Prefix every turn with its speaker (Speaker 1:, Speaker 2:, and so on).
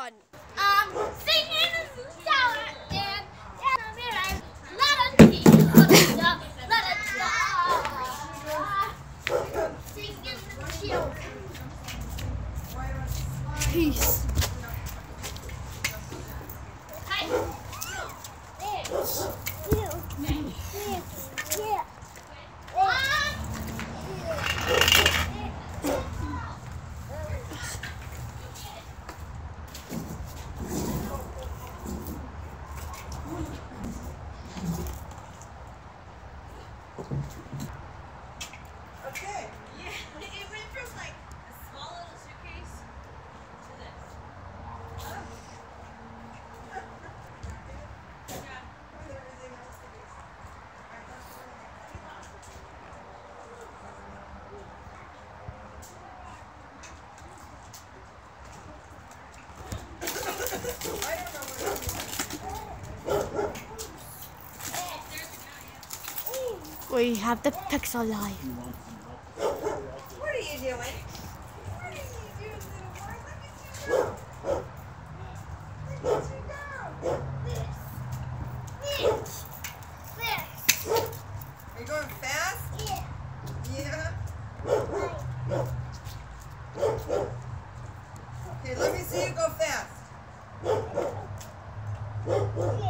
Speaker 1: fun?
Speaker 2: Singing in the shower and let it be. Let it sing in the shower.
Speaker 1: Peace.
Speaker 3: Okay.
Speaker 4: Yeah, it went from like a small little suitcase to this. Yeah.
Speaker 1: We have the Pixel Live.
Speaker 3: What are you doing? What are you doing, little boy? Look at you go. Are you going fast? Yeah. Okay, let me see you go fast.